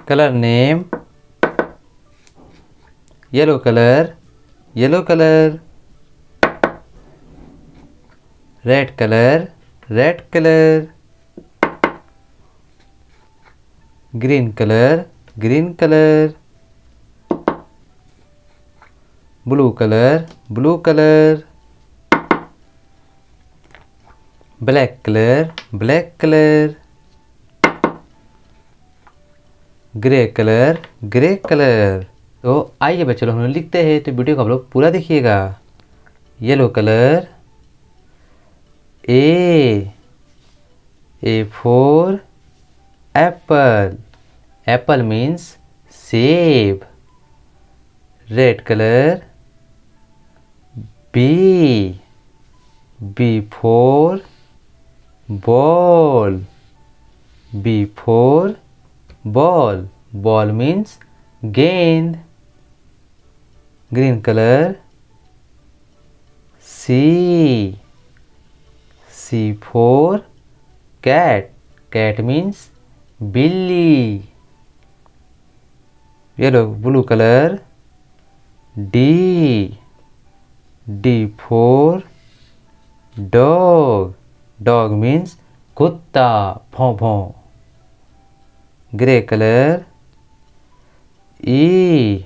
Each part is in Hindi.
Color name, yellow color, yellow color. Red color, red color. Green color, green color. Blue color, blue color. Black color, black color. Grey colour, grey colour. तो आइए बच्चे लोग हम लोग लिखते हैं, तो वीडियो को आप लोग पूरा देखिएगा। Yellow colour, A for apple, apple means सेब। Red colour, B for ball, B for ball, ball means गेंद। Green colour, C for cat, cat means बिल्ली। Yellow blue colour, D for dog, dog means कुत्ता, भौं भौं। Grey colour, E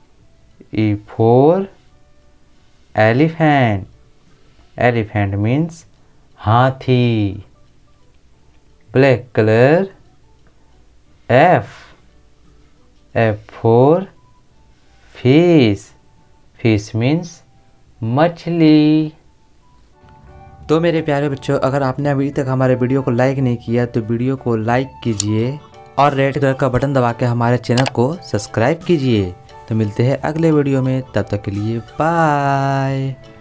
for elephant, elephant means हाथी। Black colour, F for fish, fish means मछली। तो मेरे प्यारे बच्चों, अगर आपने अभी तक हमारे वीडियो को लाइक नहीं किया तो वीडियो को लाइक कीजिए और रेड कलर का बटन दबा के हमारे चैनल को सब्सक्राइब कीजिए। तो मिलते हैं अगले वीडियो में, तब तक के लिए बाय।